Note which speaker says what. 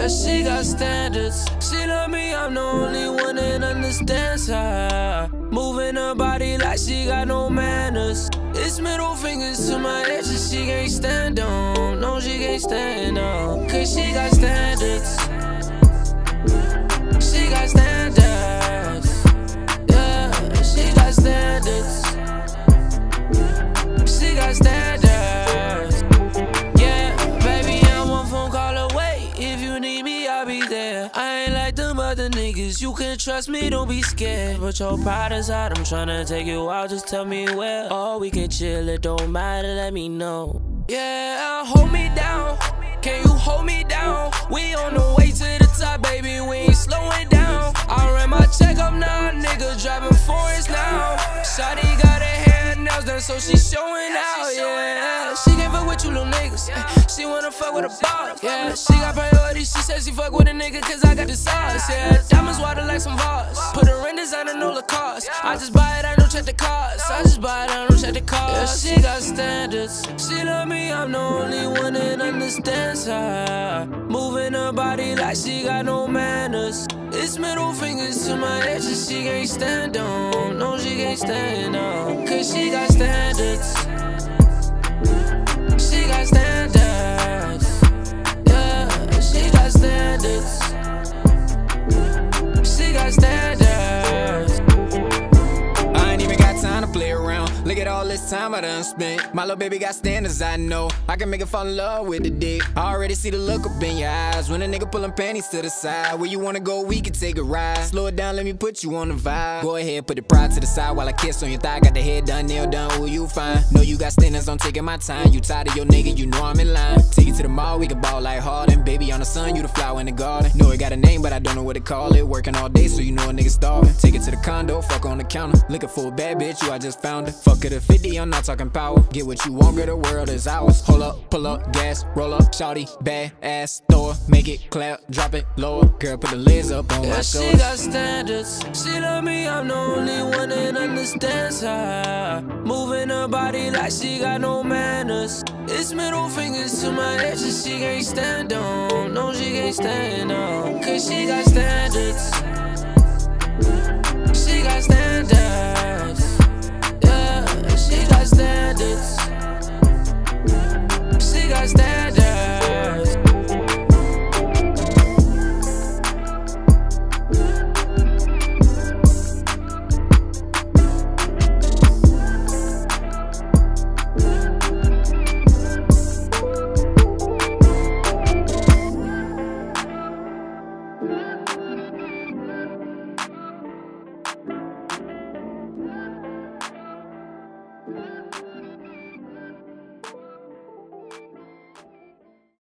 Speaker 1: she got standards. She love me, I'm the only one that understands her. Moving her body like she got no manners. It's middle fingers to my ex and she can't stand on. No, she can't stand on. Cause she got standards. She got standards. Yeah, she got standards. She got standards. Yeah, baby, I'm one phone call away. If you need me, I'll be there. I ain't like them other niggas. You can trust me, don't be scared. But your pride aside, I'm tryna take you out. Just tell me where. Or we can chill, it don't matter, let me know. Yeah, hold me down. Can you hold me down? We on the way to the top, baby, we ain't slowing down. I ran my check up now, nigga driving foreigns now. Shawty got her hair and nails done, so she showing out, yeah. She can't fuck with you little niggas, she wanna fuck with a boss, yeah. She got priorities, she said she fuck with a nigga cause I got the sauce, yeah. Diamonds water like some Voss, put her in designer, no Lacoste. I just buy it, I don't check the cost. I just buy it, I don't check the cost. Yeah, she got standards, she love me, I'm the only one that understands her. Moving her body like she got no manners. It's middle fingers to my ex and she can't stand on. No, she can't stand on. Cause she got standards. She got standards. Yeah, she got standards. She got standards.
Speaker 2: I ain't even got time to play around. Look at all this time I done spent. My little baby got standards, I know. I can make her fall in love with the dick. I already see the look up in your eyes when a nigga pulling panties to the side. Where you wanna go, we can take a ride. Slow it down, let me put you on the vibe. Go ahead, put the pride to the side while I kiss on your thigh. Got the head done, nail done, who you find? Know you got standards, I'm taking my time. You tired of your nigga, you know I'm in line. Take you to the mall, we can ball like Harden. Baby on the sun, you the flower in the garden. Know it got a name, but I don't know what to call it. Working all day, so you know a nigga starving. Take it to the condo, fuck on the counter. Looking for a bad bitch, you I just found her. Fuck her to 50, I'm not talking power. Get what you want, girl, the world is ours. Hold up, pull up, gas, roll up, shawty, bad ass, throw her, make it clap, drop it lower. Girl, put the legs up on my shoulders.
Speaker 1: She got standards. She love me, I'm the only one that understands her. Moving her body like she got no manners. It's middle fingers to my ex and she can't stand on. No, she can't stand on. Cause she got standards.